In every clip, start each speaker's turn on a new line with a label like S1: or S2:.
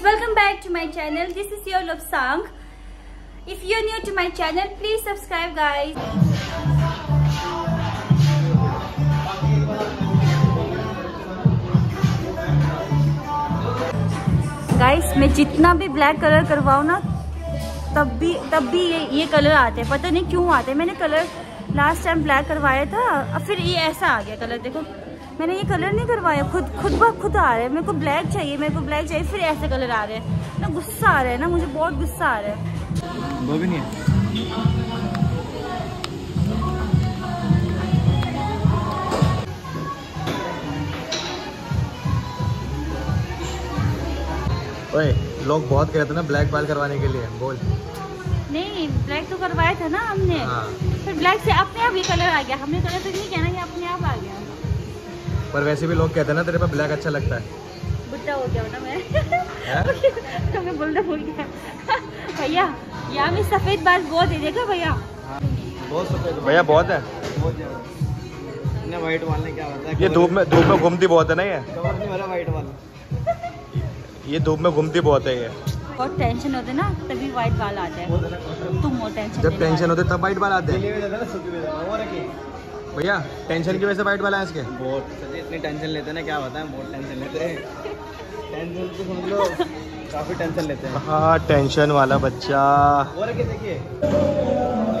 S1: welcome back to my channel. This is your love song. If you're new to my channel, please subscribe guys. Guys मैं जितना भी black colour करवाऊँ ना तब भी ये colour आते हैं, पता नहीं क्यों आते हैं। मैंने कलर लास्ट टाइम ब्लैक करवाया था, अब फिर ये ऐसा आ गया कलर। देखो मैंने ये कलर नहीं करवाया, खुद आ रहे हैं। मेरे को ब्लैक चाहिए, फिर ऐसे कलर आ रहे हैं ना। गुस्सा आ रहा है ना, मुझे बहुत गुस्सा आ रहा है।
S2: वो भी नहीं है। ओए, लोग बहुत कहते हैं ना ब्लैक बाल करवाने के लिए, बोल।
S1: नहीं, ब्लैक तो करवाया था ना हमने। हाँ। फिर ब्लैक से अपने आप ये कलर आ गया। हमने कलर तो नहीं कहना, ये अपने आप आ गया।
S2: पर वैसे भी लोग कहते हैं ना तेरे पे ब्लैक अच्छा लगता है।
S1: बुढ़ा हो गया ना मैं। तो मैं बोलना भूल गया। भैया यहाँ में सफेद बाल बहुत है, देखो भैया।
S2: बहुत सफेद भैया, बहुत है। व्हाइट बाल ने क्या होता है? ये धूप में घूमती बहुत है ना, ये व्हाइट बाल। ये धूप में घूमती बहुत है। ये
S1: बहुत टेंशन होते ना तभी व्हाइट बाल आते हैं। तुम वो टेंशन,
S2: जब टेंशन होते तब व्हाइट बाल आते हैं। भैया टेंशन की वजह से व्हाइट बाल है इसके। बहुत इतनी टेंशन लेते हैं ना, क्या बताएं, बहुत टेंशन लेते हैं। टेंशन तो समझ लो, काफी टेंशन लेते हैं। हाँ, टेंशन वाला बच्चा। और क्या देखिए,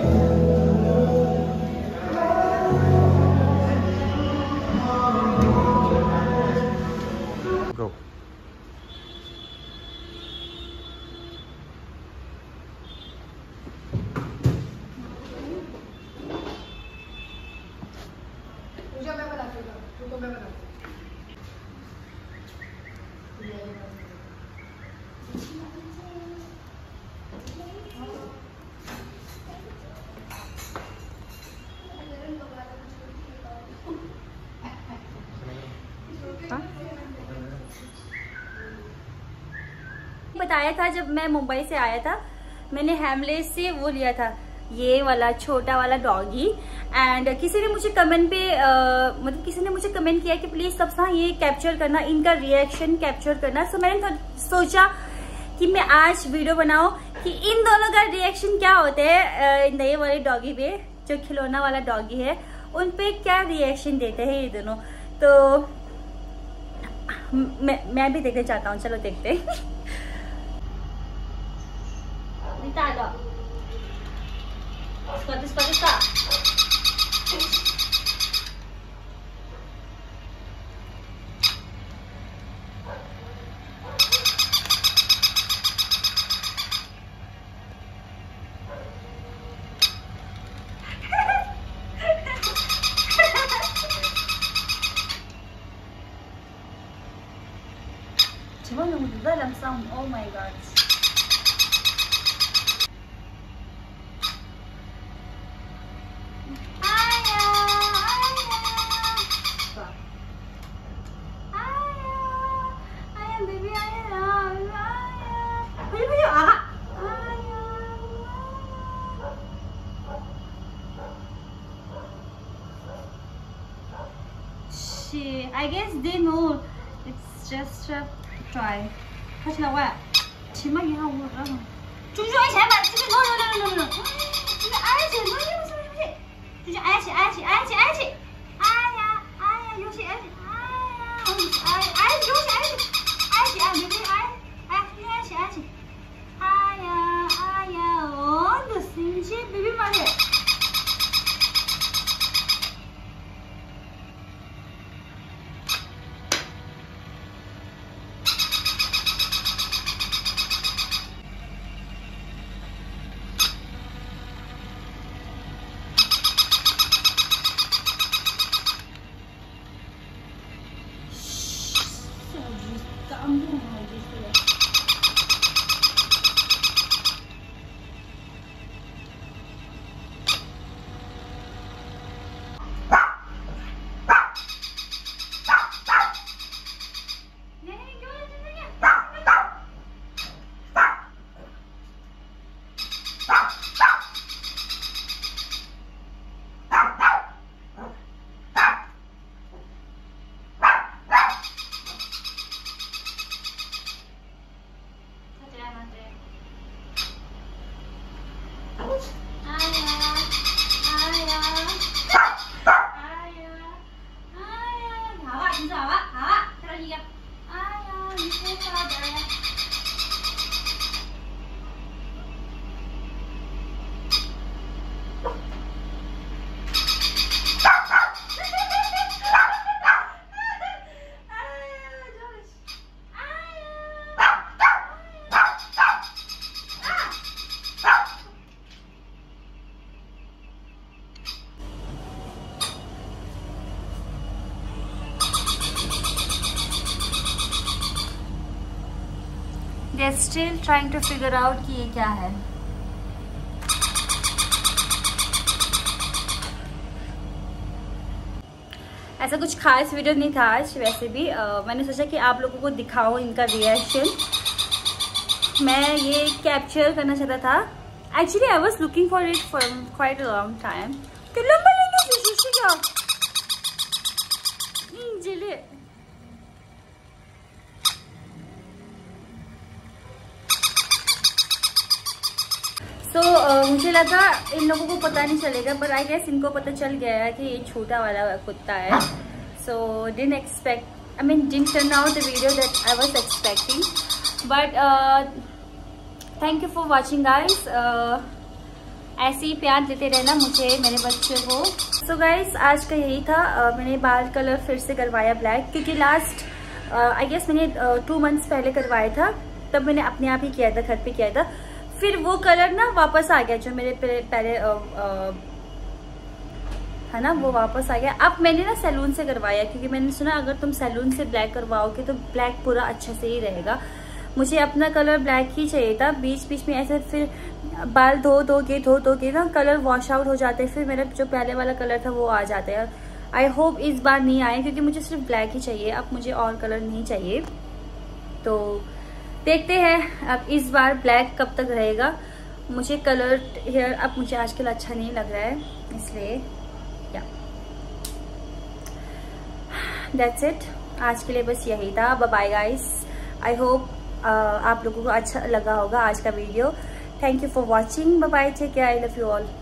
S1: बताया था जब मैं मुंबई से आया था, मैंने हैमलेस से वो लिया था, ये वाला छोटा वाला डॉगी। एंड किसी ने मुझे कमेंट पे किसी ने मुझे कमेंट किया कि प्लीज सबसा ये कैप्चर करना, इनका रिएक्शन कैप्चर करना। सो मैंने सोचा कि मैं आज वीडियो बनाऊं कि इन दोनों का रिएक्शन क्या होते हैं, नए वाले डॉगी पे, जो खिलौना वाला डॉगी है, उन पे क्या रिएक्शन देते हैं ये दोनों। तो मैं भी देखना चाहता हूँ, चलो देखते हैं। Oh my god. I guess they know it's just a try. 他起来喂，起码也让我让。猪猪挨起来吧，这个 no， 这个挨起，这就挨起，哎呀，有些挨起，哎呀，有些挨起啊，别挨起，哎呀，哦，这生气，别嘛的。 लिया, आया इसके बाद आया। They're still trying to figure out कि ये क्या है। ऐसा कुछ खास वीडियो नहीं था आज, वैसे भी मैंने सोचा कि आप लोगों को दिखाऊं इनका रिएक्शन। मैं ये कैप्चर करना चाहता था। Actually I was looking for it for quite a long time. मुझे लगा इन लोगों को पता नहीं चलेगा, बट आई गेस इनको पता चल गया है कि ये छोटा वाला कुत्ता है। So didn't expect, I mean didn't turn out the video that I was expecting, but thank you for watching guys. ऐसे ही प्यार देते रहना मुझे, मेरे बच्चे को। सो गाइस आज का यही था। मैंने बाल कलर फिर से करवाया ब्लैक, क्योंकि लास्ट आई गेस मैंने 2 मंथ्स पहले करवाया था, तब मैंने अपने आप ही किया था, घर पे किया था। फिर वो कलर ना वापस आ गया जो मेरे पहले है ना, वो वापस आ गया। अब मैंने ना सैलून से करवाया, क्योंकि मैंने सुना अगर तुम सैलून से ब्लैक करवाओगे तो ब्लैक पूरा अच्छे से ही रहेगा। मुझे अपना कलर ब्लैक ही चाहिए था। बीच बीच में ऐसे फिर बाल धो के ना कलर वॉश आउट हो जाते हैं, फिर मेरा जो पहले वाला कलर था वो आ जाता है। आई होप इस बार नहीं आए, क्योंकि मुझे सिर्फ ब्लैक ही चाहिए, अब मुझे और कलर नहीं चाहिए। तो देखते हैं अब इस बार ब्लैक कब तक रहेगा। मुझे कलर हेयर अब मुझे आजकल अच्छा नहीं लग रहा है, इसलिए या दैट्स इट। आज के लिए बस यही था। Bye bye guys. I hope आप लोगों को अच्छा लगा होगा आज का video. Thank you for watching. Bye bye, take care, I love you all.